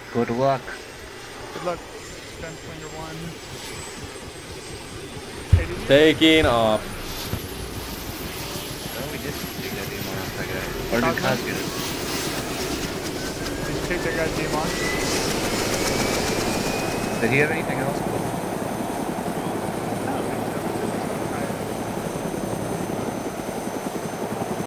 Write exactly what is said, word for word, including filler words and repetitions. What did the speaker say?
Good luck. Good luck, Gunslinger one. Hey, did you Taking off. Oh, we did take that D M R off that guy. Or did Cosmo? Cos get it? Did you take that guy's D M R? Did he have anything else?